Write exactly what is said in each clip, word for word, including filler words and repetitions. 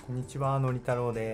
こんにちは、のり太郎です。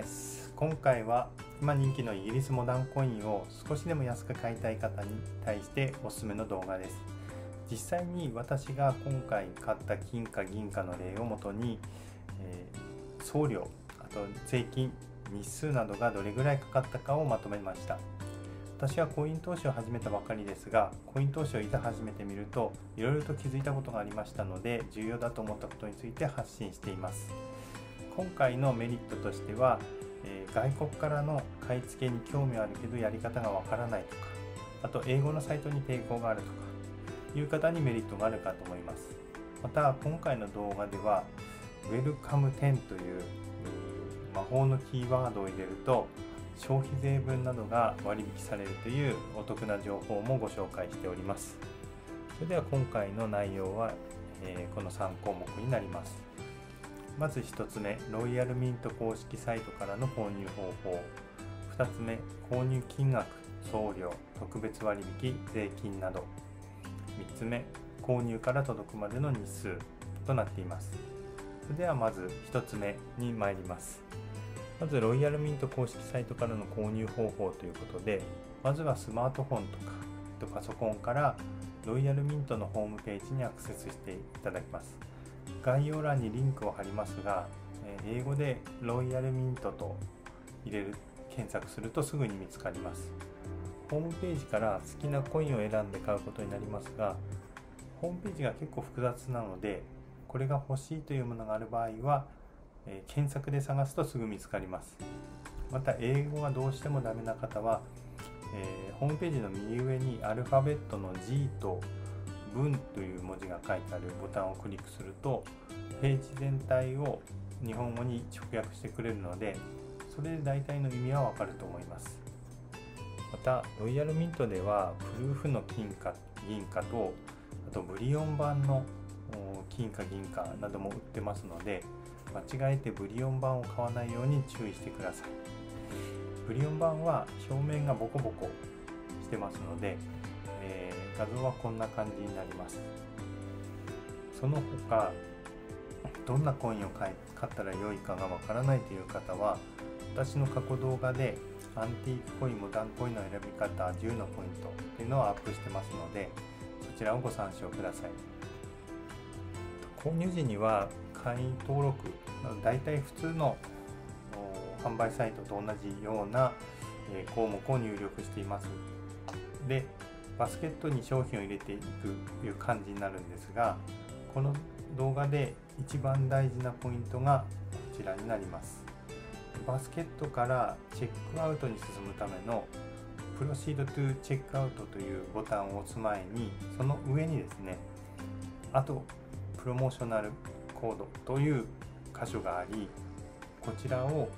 今回は今人気のイギリスモダンコインを少しでも安く買いたい方に対しておすすめの動画です。実際に私が今回買った金貨銀貨の例をもとに、えー、送料、あと税金、日数などがどれぐらいかかったかをまとめました。私はコイン投資を始めたばかりですが、コイン投資をいざ始めてみるといろいろと気づいたことがありましたので、重要だと思ったことについて発信しています。今回のメリットとしては、えー、外国からの買い付けに興味あるけどやり方がわからないとか、あと英語のサイトに抵抗があるとかいう方にメリットがあるかと思います。また今回の動画では ウェルカムテン という魔法のキーワードを入れると消費税分などが割引されるというお得な情報もご紹介しております。それでは今回の内容は、えー、このさんこうもくになります。まずひとつめ、ロイヤルミント公式サイトからの購入方法。ふたつめ、購入金額、送料、特別割引、税金など。みっつめ、購入から届くまでの日数となっています。それではまずひとつめに参ります。まずロイヤルミント公式サイトからの購入方法ということで、まずはスマートフォンとかパソコンからロイヤルミントのホームページにアクセスしていただきます。概要欄にリンクを貼りますが、英語でロイヤルミントと入れる検索するとすぐに見つかります。ホームページから好きなコインを選んで買うことになりますが、ホームページが結構複雑なので、これが欲しいというものがある場合は、えー、検索で探すとすぐ見つかります。また英語がどうしてもダメな方は、えー、ホームページの右上にアルファベットの G と文という文字が書いてあるボタンをクリックするとページ全体を日本語に直訳してくれるので、それで大体の意味はわかると思います。またロイヤルミントではプルーフの金貨銀貨と、あとブリオン版の金貨銀貨なども売ってますので、間違えてブリオン版を買わないように注意してください。ブリオン版は表面がボコボコしてますので、えー、画像はこんな感じになります。その他どんなコインを買い買ったら良いかがわからないという方は、私の過去動画でアンティークコイン、モダンコインの選び方じゅうのポイントというのをアップしてますので、そちらをご参照ください。購入時には会員登録、だいたい普通の販売サイトと同じような項目を入力しています。で、バスケットに商品を入れていくという感じになるんですが、この動画で一番大事なポイントがこちらになります。バスケットからチェックアウトに進むためのプロシードトゥチェックアウトというボタンを押す前に、その上にですね、あとプロモーショナルコードという箇所があり、こちらを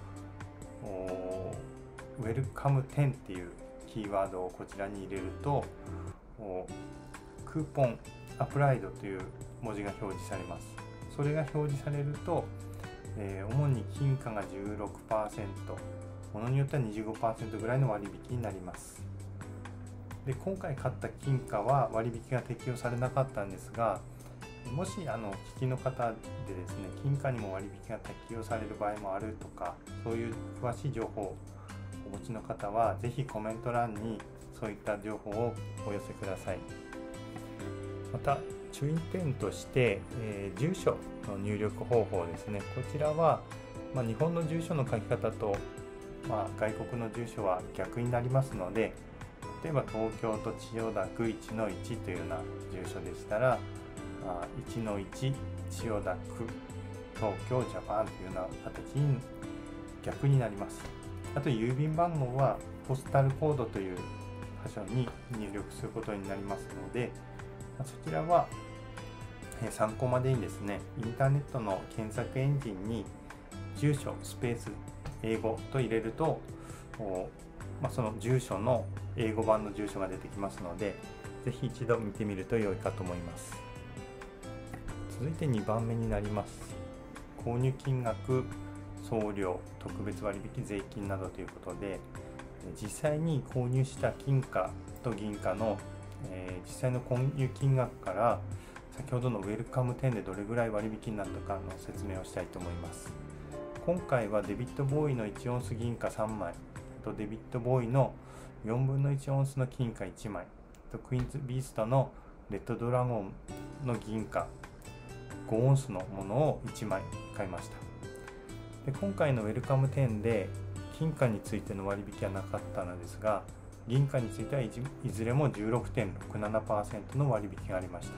ウェルカムテンっていうキーワードをこちらに入れると、クーポンアプライドという文字が表示されます。それが表示されると、えー、主に金貨が じゅうろくパーセント、ものによっては にじゅうごパーセント ぐらいの割引になります。で、今回買った金貨は割引が適用されなかったんですが、もしあの聞きの方でですね、金貨にも割引が適用される場合もあるとか、そういう詳しい情報をお持ちの方はぜひコメント欄にそういった情報をお寄せください。また注意点として、えー、住所の入力方法ですね。こちらは、まあ、日本の住所の書き方と、まあ、外国の住所は逆になりますので、例えば東京都千代田区 いちのいち というような住所でしたら、いちのいち 千代田区東京ジャパンというような形に逆になります。あと郵便番号はポスタルコードという箇所に入力することになりますので、そちらは参考までにですね、インターネットの検索エンジンに住所スペース英語と入れると、まあ、その住所の英語版の住所が出てきますので、ぜひ一度見てみると良いかと思います。続いてにばんめになります。購入金額、送料、特別割引、税金などということで、実際に購入した金貨と銀貨の、えー、実際の購入金額から先ほどのウェルカムテンでどれぐらい割引になったかの説明をしたいと思います。 今回はデビッド・ボーイのいちオンス銀貨さんまいとデビッド・ボーイのよんぶんのいちオンスの金貨いちまいとクイーンズ・ビーストのレッドドラゴンの銀貨ごオンスのものをいちまい買いました。で今回のウェルカムじゅうで金貨についての割引はなかったのですが、銀貨についてはいずれも じゅうろくてんろくななパーセント の割引がありました。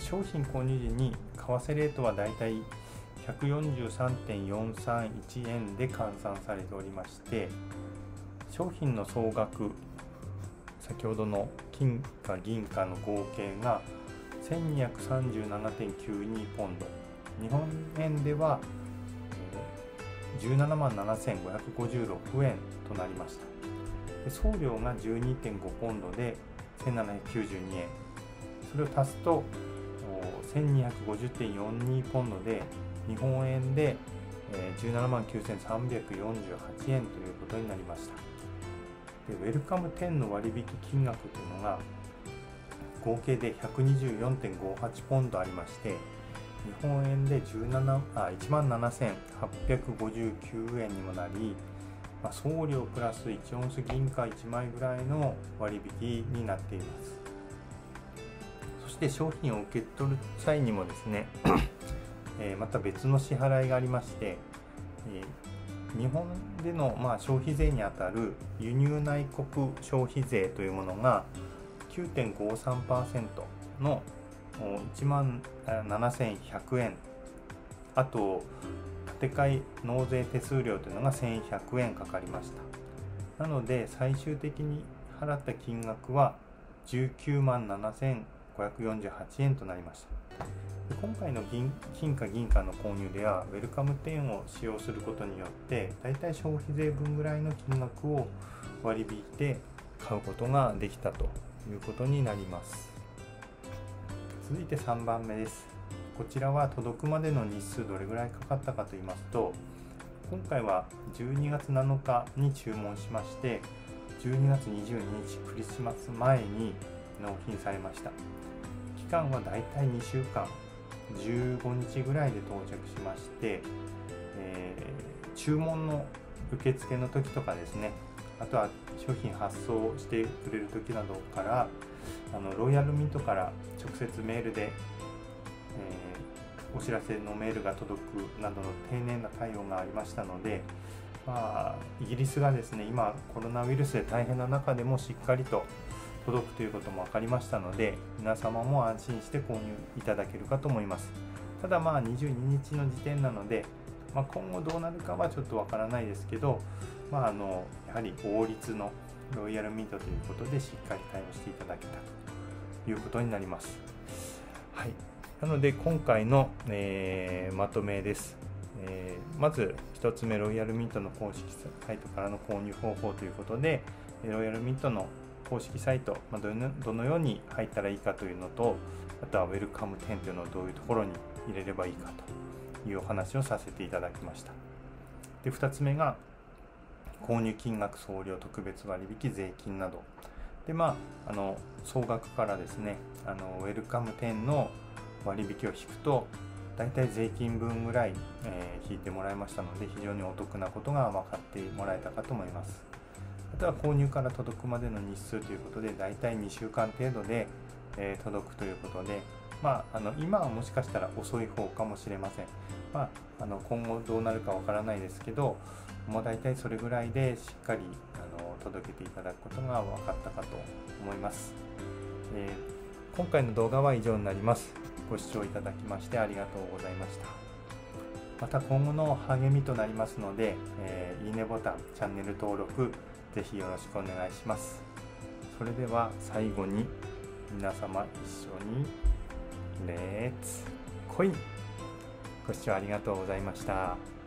商品購入時に為替レートはだいたいひゃくよんじゅうさんてんよんさんいちえんで換算されておりまして、商品の総額、先ほどの金貨銀貨の合計が せんにひゃくさんじゅうななてんきゅうに ポンド、日本円ではじゅうななまんななせんごひゃくごじゅうろくえんとなりました。で送料が じゅうにてんご ポンドでせんななひゃくきゅうじゅうにえん、それを足すと せんにひゃくごじゅうてんよんに ポンドで日本円でじゅうななまんきゅうせんさんびゃくよんじゅうはちえんということになりました。でウェルカムじゅうの割引金額というのが合計で ひゃくにじゅうよんてんごはち ポンドありまして、日本円でいちまんななせんはっぴゃくごじゅうきゅうえんにもなり、まあ、送料プラスいちオンス銀貨いちまいぐらいの割引になっています。そして商品を受け取る際にもですねえまた別の支払いがありまして、え日本でのまあ消費税にあたる輸入内国消費税というものが きゅうてんごさんパーセント のいちまんななせんひゃくえん、あと建て替え納税手数料というのがせんひゃくえんかかりました。なので最終的に払った金額はじゅうきゅうまんななせんごひゃくよんじゅうはちえんとなりました。今回の銀金貨銀貨の購入ではウェルカムじゅうを使用することによってだいたい消費税分ぐらいの金額を割り引いて買うことができたということになります。続いてさんばんめです。こちらは届くまでの日数どれぐらいかかったかと言いますと、今回はじゅうにがつなのかに注文しまして、じゅうにがつにじゅうににちクリスマス前に納品されました。期間はだいたいにしゅうかん、じゅうごにちぐらいで到着しまして、えー、注文の受付の時とかですね、あとは商品発送してくれる時などからあのロイヤルミントから直接メールで、えー、お知らせのメールが届くなどの丁寧な対応がありましたので、まあ、イギリスがですね今コロナウイルスで大変な中でもしっかりと届くということも分かりましたので、皆様も安心して購入いただけるかと思います。ただまあにじゅうににちの時点なので、まあ、今後どうなるかはちょっと分からないですけど、まあ、あのやはり王立のロイヤルミントということでしっかり対応していただけたということになります。はい、なので今回の、えー、まとめです。えー、まずひとつめ、ロイヤルミントの公式サイトからの購入方法ということで、ロイヤルミントの公式サイト、まあ、どの、どのように入ったらいいかというのと、あとはウェルカムじゅうというのをどういうところに入れればいいかというお話をさせていただきました。でふたつめが購入金額、送料、特別割引、税金などで、まあ、あの総額からですね、あのウェルカムじゅうの割引を引くとだいたい税金分ぐらい、えー、引いてもらいましたので、非常にお得なことが分かってもらえたかと思います。あとは購入から届くまでの日数ということで、だいたいにしゅうかん程度で、えー、届くということで、まあ、あの今はもしかしたら遅い方かもしれません。まあ、あの今後どうなるかわからないですけど、もうだいたいそれぐらいでしっかりあの届けていただくことが分かったかと思います。えー、今回の動画は以上になります。ご視聴いただきましてありがとうございました。また今後の励みとなりますので、えー、いいねボタン、チャンネル登録、ぜひよろしくお願いします。それでは最後に皆様一緒にレッツコイン。ご視聴ありがとうございました。